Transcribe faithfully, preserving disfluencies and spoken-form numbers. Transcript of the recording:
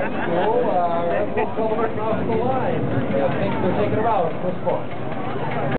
That's cool. Uh, Red Bull Color across the line. Yeah, thanks for taking her out. It was fun.